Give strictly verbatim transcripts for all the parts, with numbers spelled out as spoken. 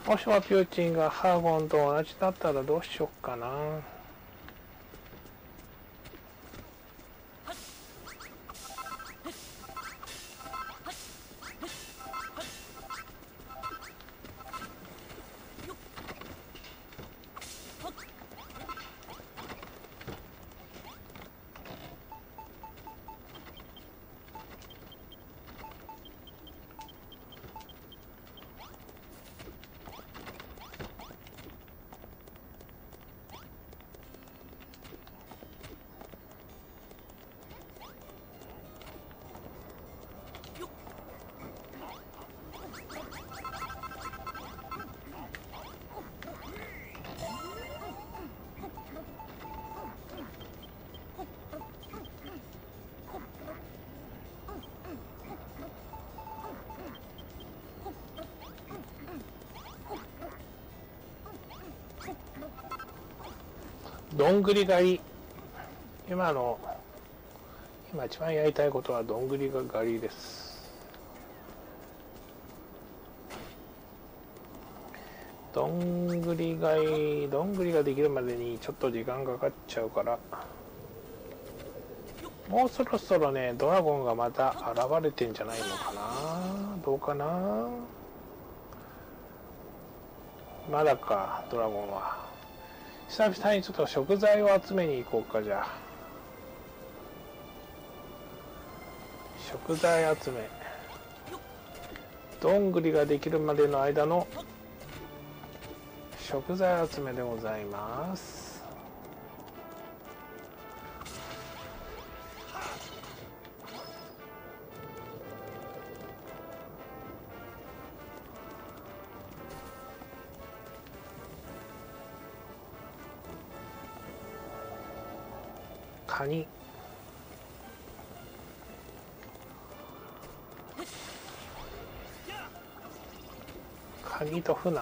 もしもピューチンがハーゴンと同じだったらどうしよっかな。どんぐり狩り。今の今一番やりたいことはどんぐり狩りです。どんぐり狩りどんぐりができるまでにちょっと時間かかっちゃうから、もうそろそろねドラゴンがまた現れてんじゃないのかな。どうかな。まだか。ドラゴンは久々にちょっと食材を集めに行こうか。じゃあ食材集め、どんぐりができるまでの間の食材集めでございます。カニ、カニとフナ、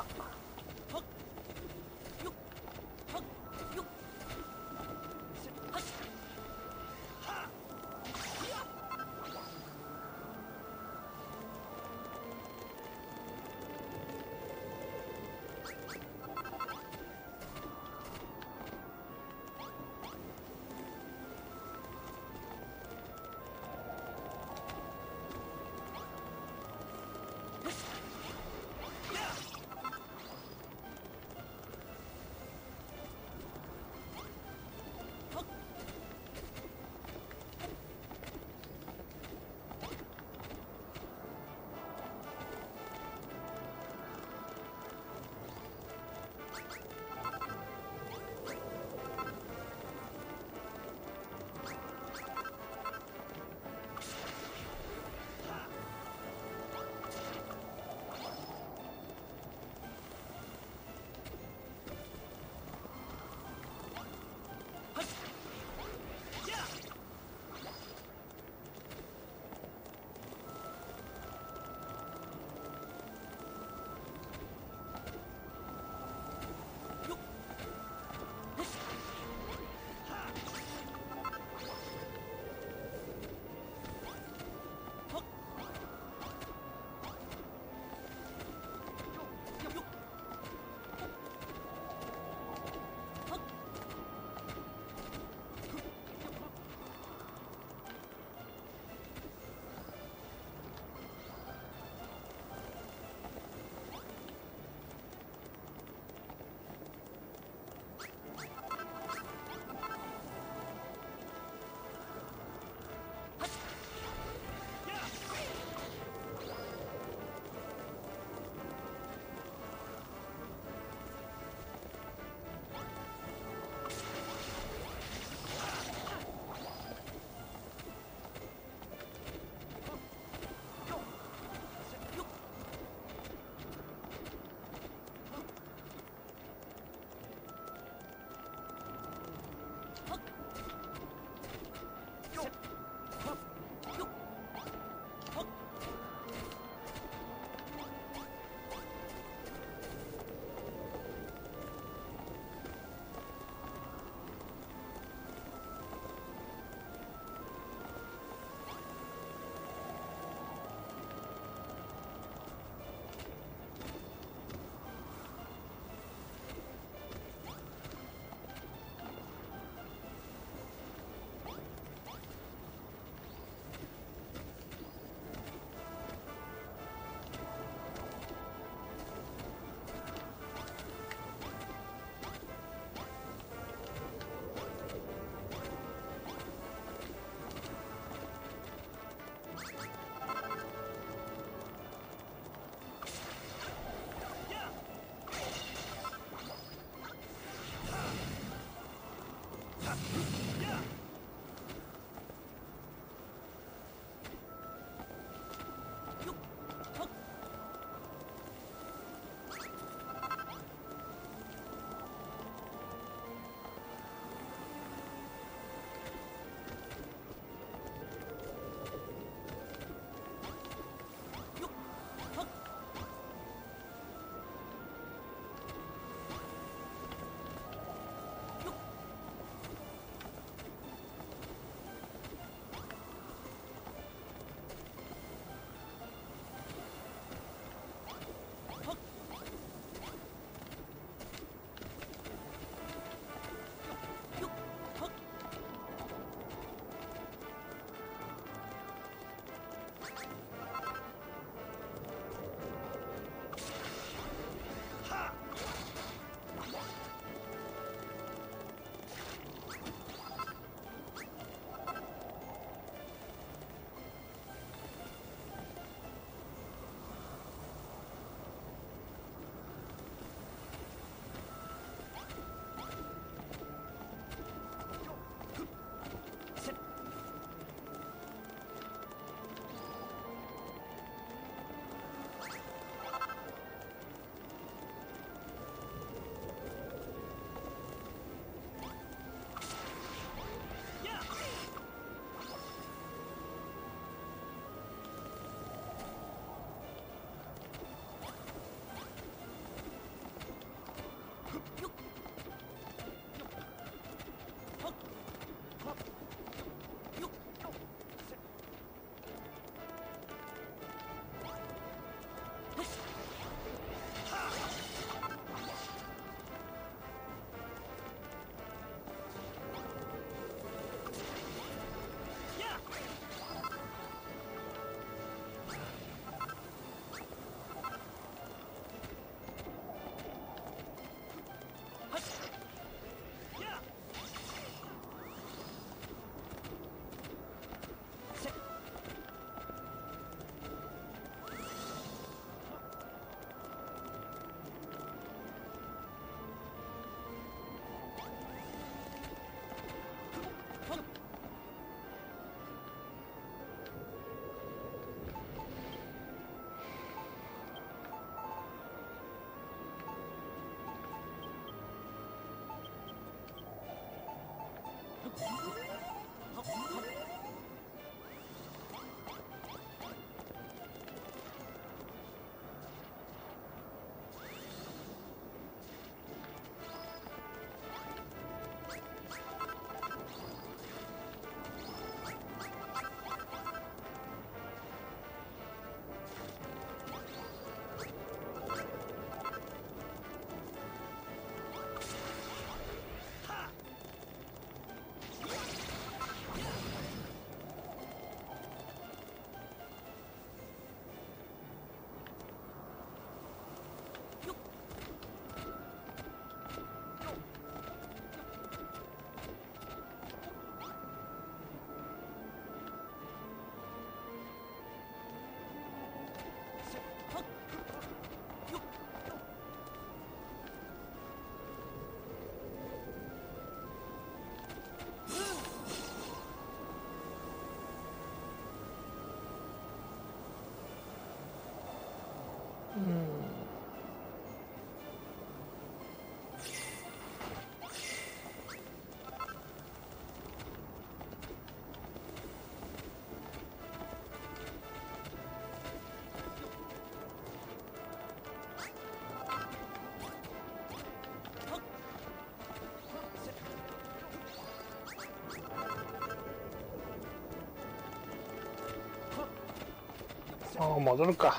ああ、戻るか。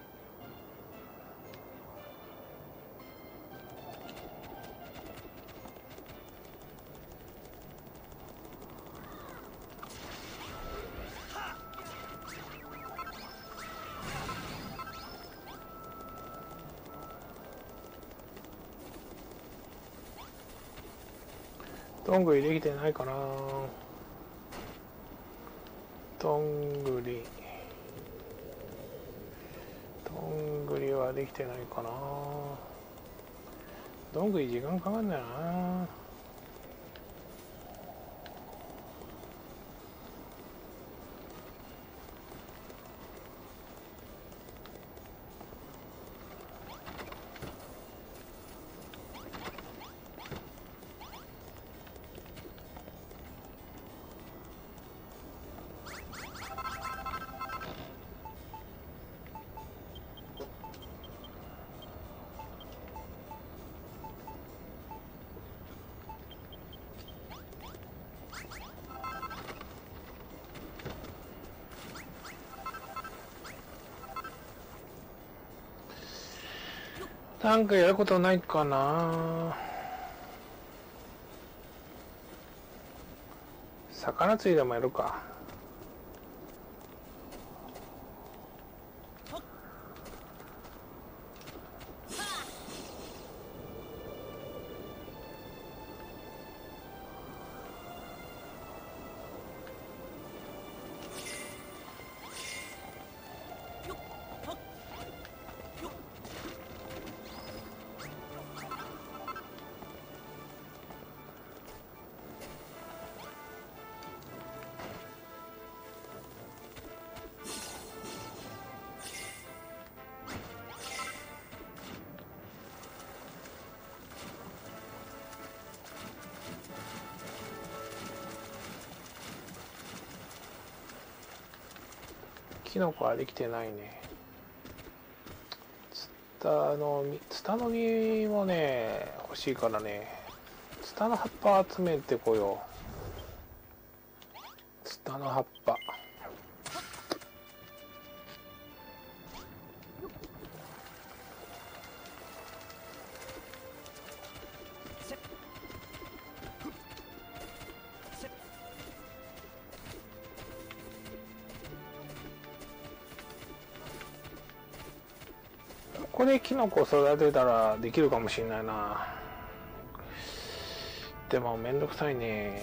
どんぐりできてないかな。どんぐりどんぐりはできてないかな。どんぐり時間かかんだよな。なんかやることないかな。魚釣りでもやるか。キノコはできてないね。ツタの実、ツタの実もね欲しいからね。ツタの葉っぱ集めてこよう。ツタの葉っぱ。ここでキノコを育てたらできるかもしれないな。でもめんどくさいね。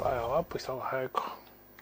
ぱりワープした方が早いか。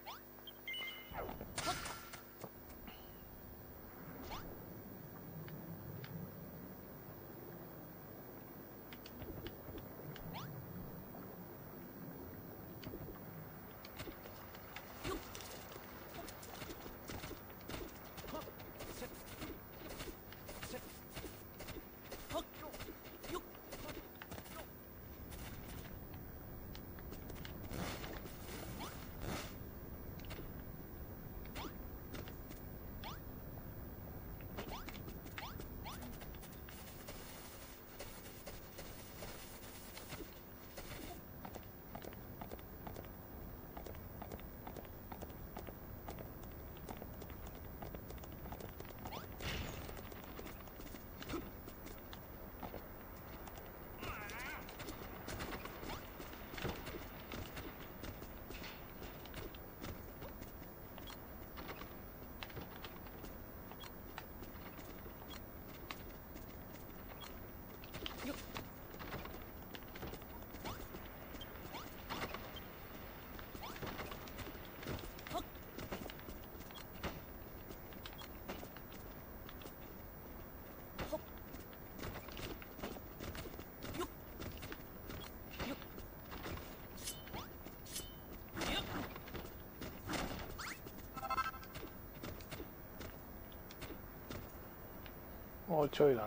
もうちょいだな。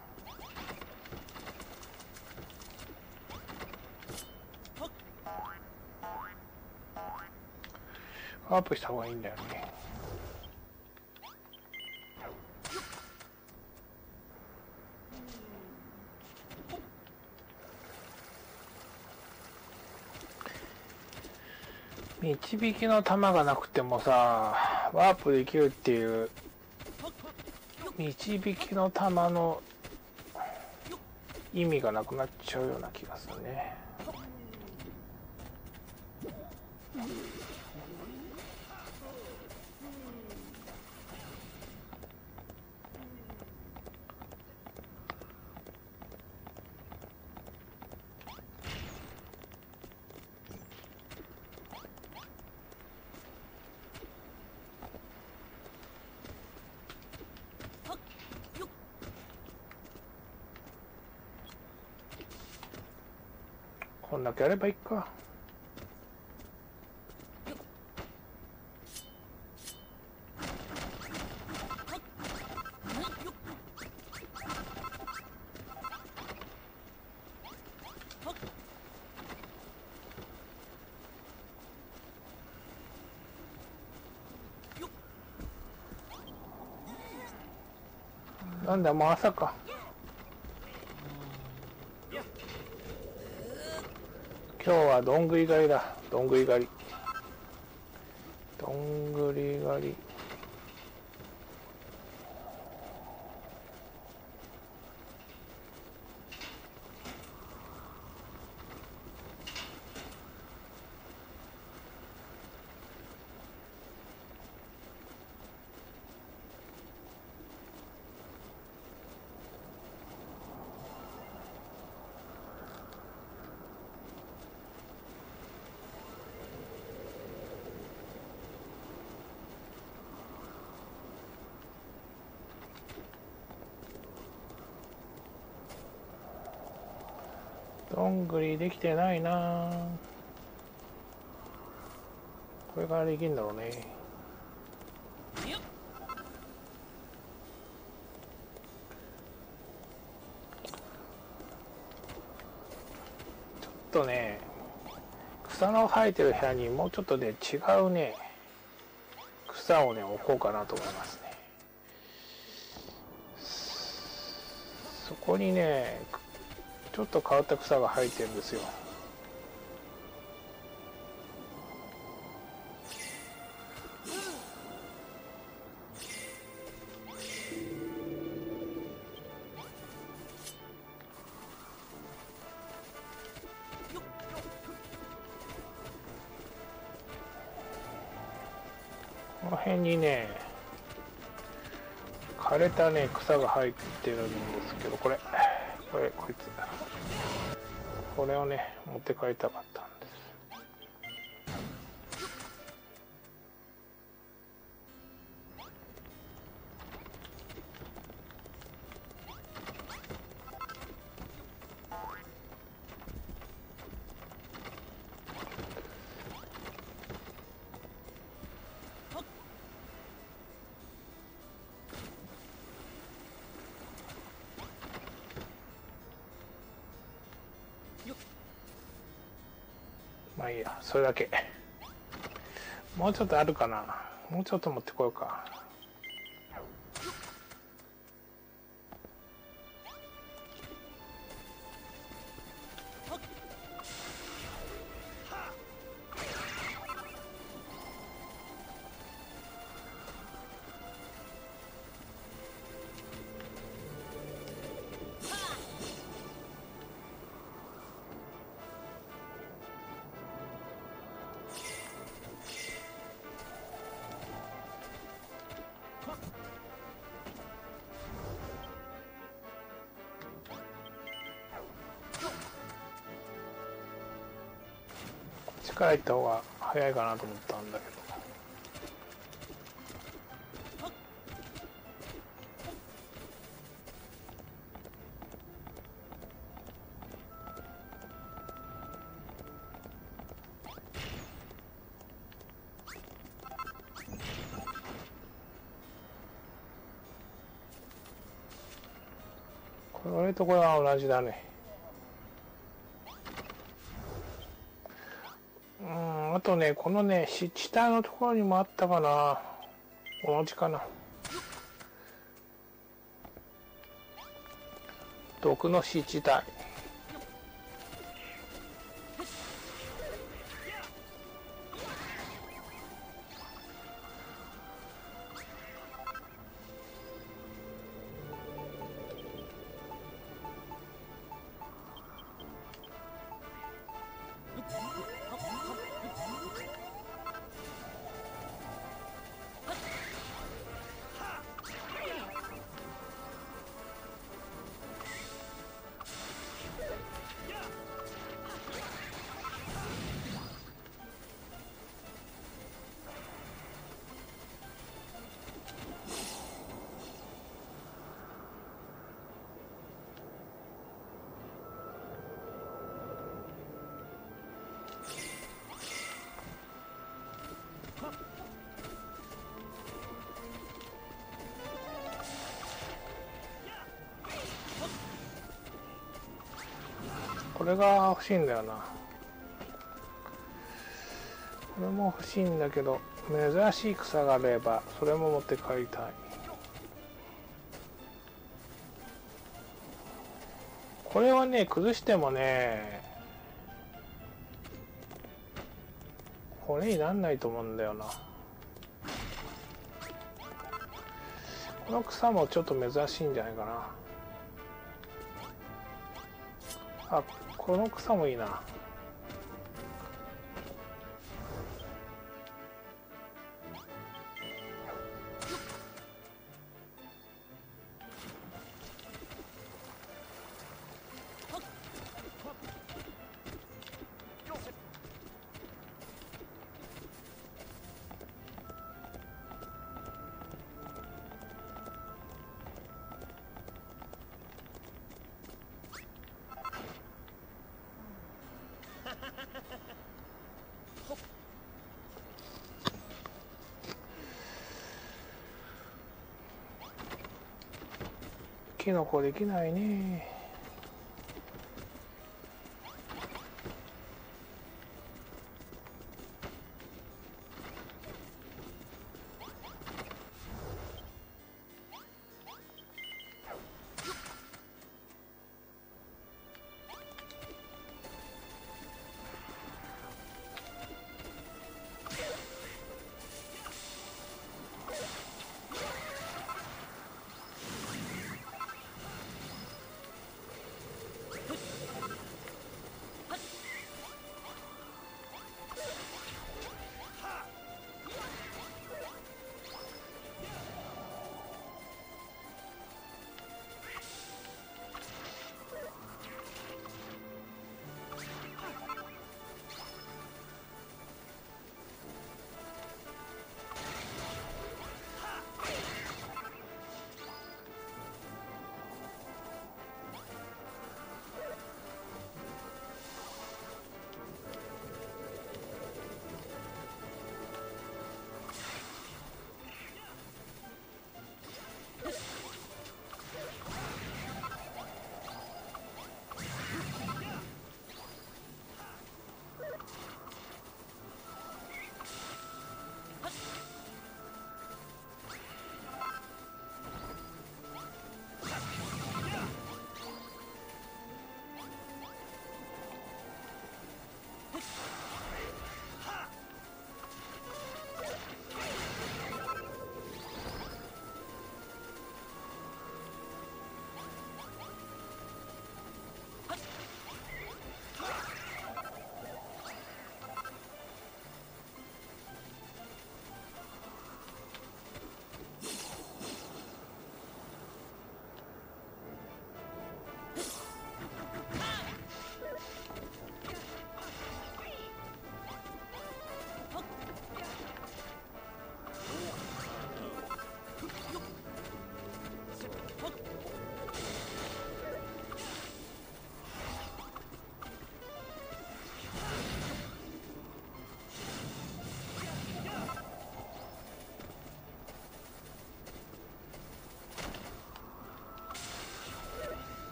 ワープした方がいいんだよね。導きの玉がなくてもさ、ワープできるっていう導きの玉の意味がなくなっちゃうような気がするね。こんだけやればいいか。なんだ、もう朝か。今日はどんぐり狩りだ。どんぐり狩り。どんぐり狩り。どんぐりできてないな。これからできるんだろうね。ちょっとね、草の生えてる部屋にもうちょっとね、違うね、草をね、置こうかなと思いますね。そこにね、ちょっと変わった草が生えてるんですよ。この辺にね、枯れたね、草が生えてるんですけど、これ、これ、こいつ。これをね、持って帰りたかったんです。 まあいいや、それだけ。もうちょっとあるかな。もうちょっと持ってこようか。力いった方が早いかなと思ったんだけど。これとこれは同じだね。うん、あとね、このね、下のところにもあったかな。同じかな。毒の死地帯。これが欲しいんだよな。これも欲しいんだけど、珍しい草があればそれも持って帰りたい。これはね、崩してもね、これになんないと思うんだよな。この草もちょっと珍しいんじゃないかな。あ、この草もいいな。キノコできないね。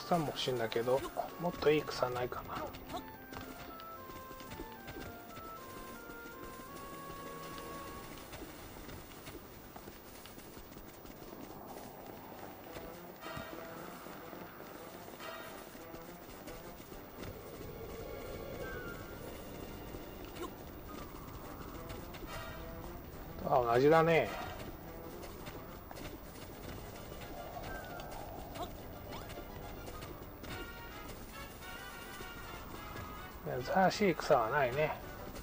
草も欲しいんだけど、もっといい草ないかな。あ、同じだね。珍しい草はないね。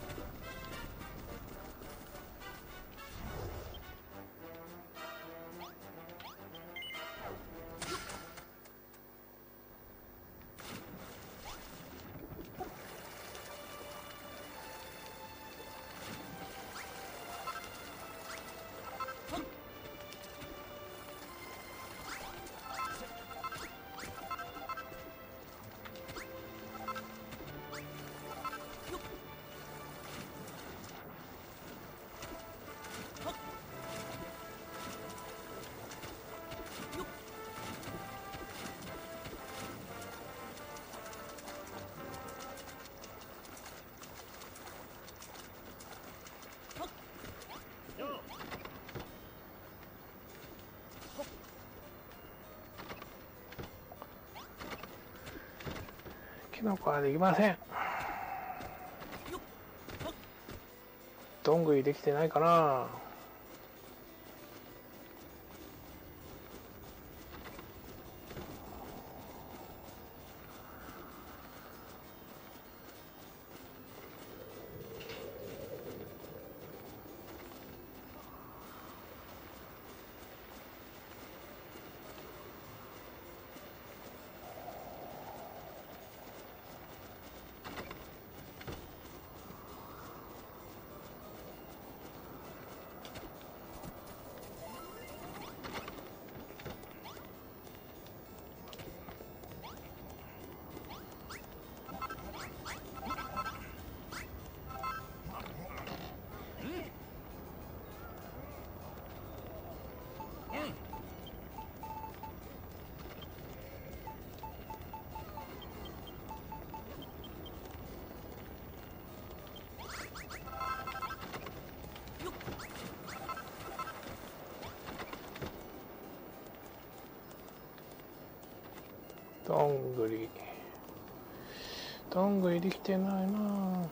キノコはできません。どんぐりできてないかな。どんぐりどんぐりできてないな。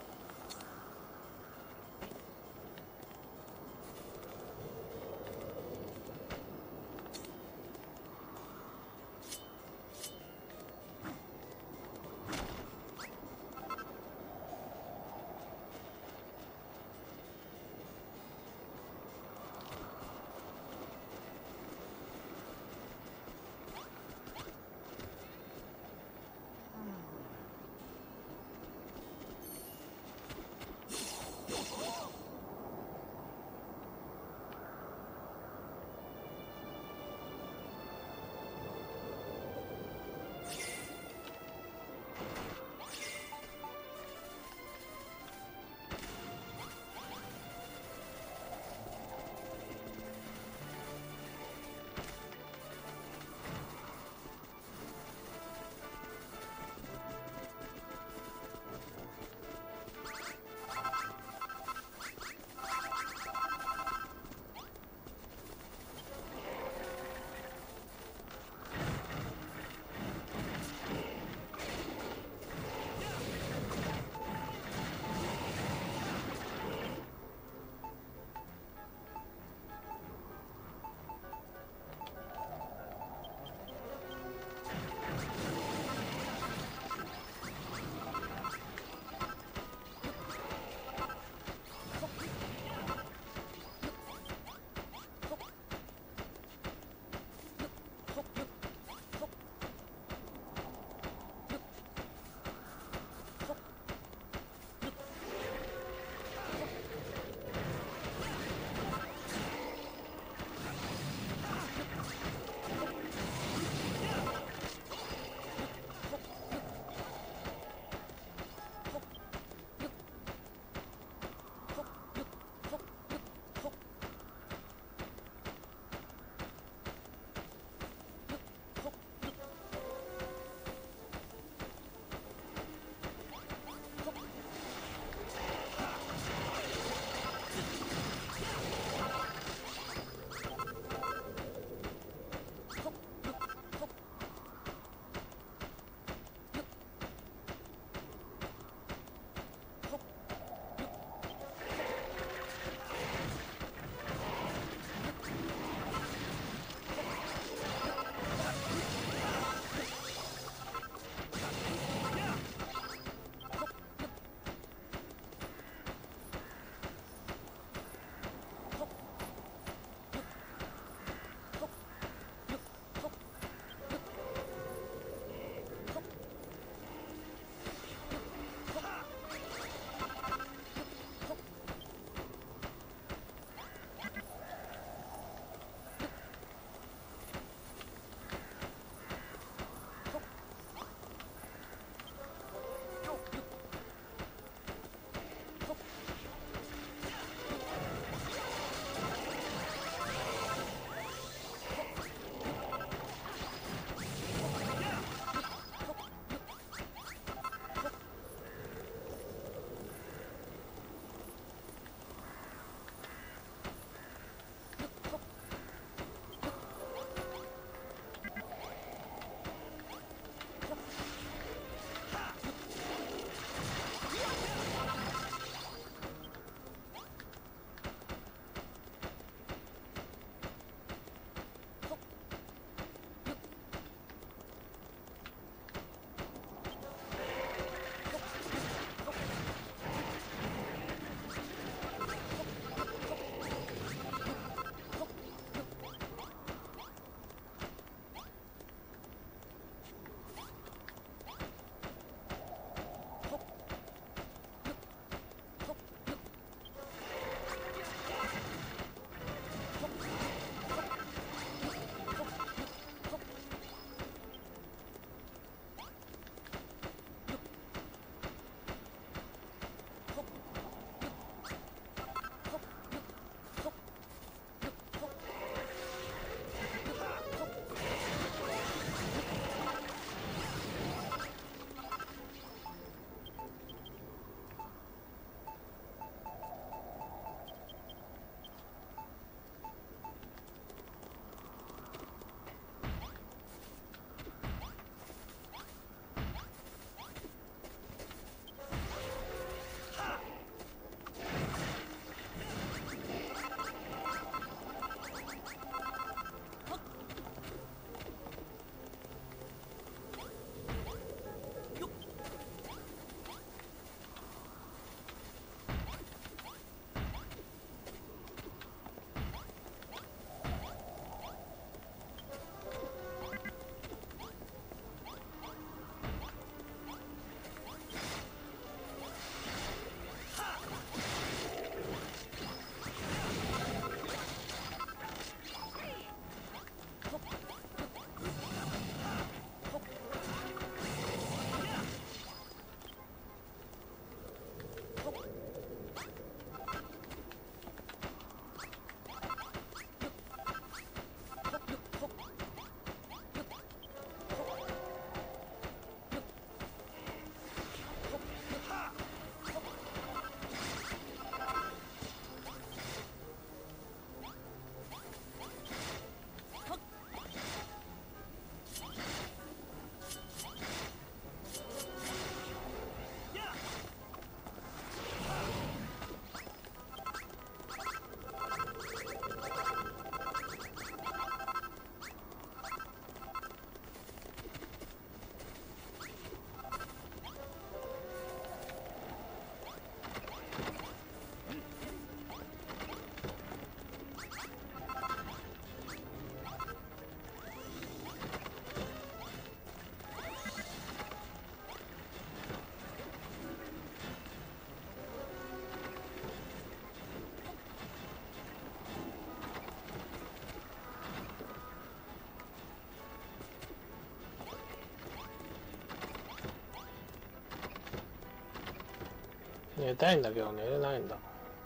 寝たいんだけど寝れないんだ。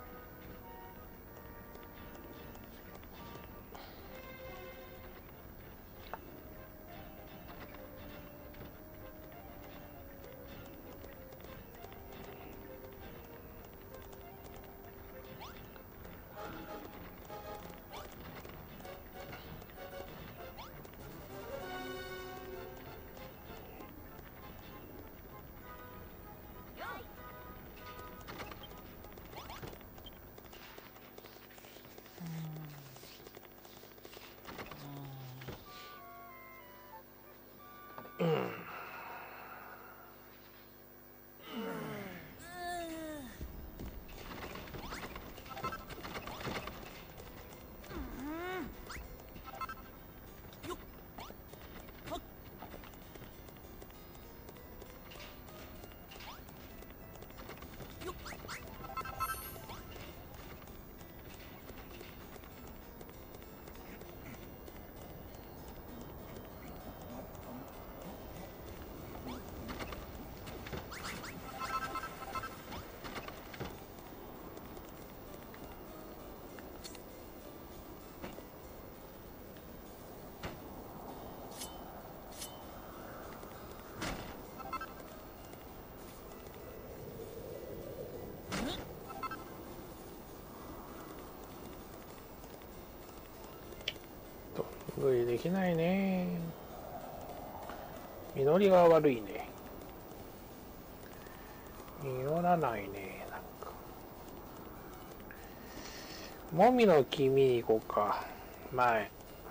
無理できないね。実りが悪いね。実らないね。なんかもみの木見に行こうか。前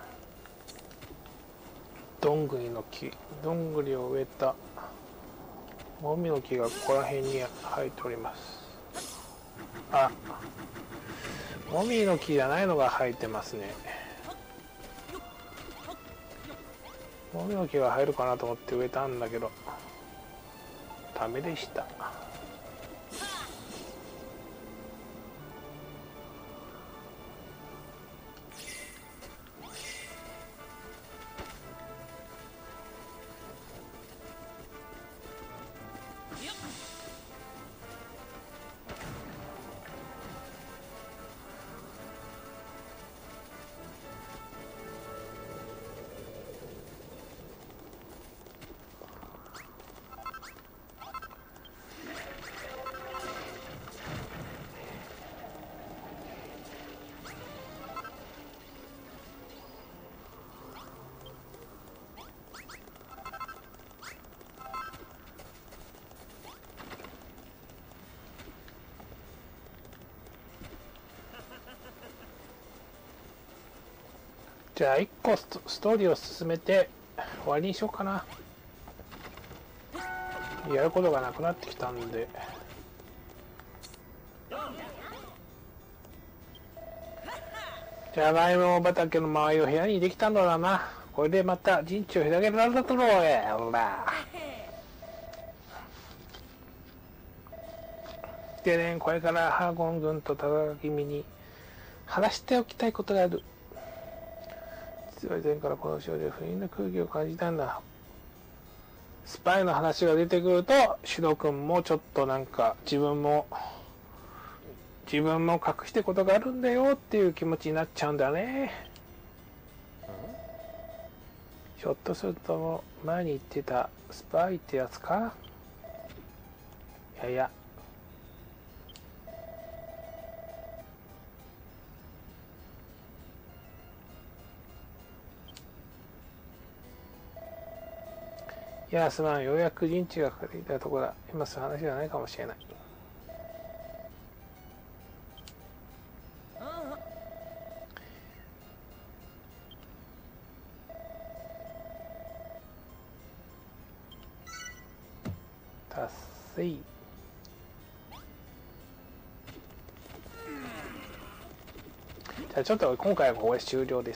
どんぐりの木、どんぐりを植えたもみの木がここら辺に生えております。あ、もみの木じゃないのが生えてますね。もみの木が生えるかなと思って植えたんだけどダメでした。じゃあいっこスト、ストーリーを進めて終わりにしようかな。やることがなくなってきたんで。じゃがいも畑の周りを部屋にできたのだな。これでまた陣地を広げられたとろうや。ほら。でね、これからハーゴン軍と戦う君に話しておきたいことがある。実は以前からこの城で不倫な空気を感じたんだ。スパイの話が出てくるとシュド君もちょっとなんか自分も自分も隠してことがあるんだよっていう気持ちになっちゃうんだね。ひょっとすると前に言ってたスパイってやつか。いやいや、いやすまん、ようやく陣地がかかっていたところだ。今する話じゃないかもしれない。達成。じゃあちょっと今回はここで終了です。